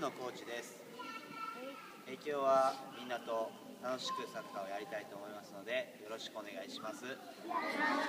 のコーチです。今日はみんなと楽しくサッカーをやりたいと思いますので、よろしくお願いします。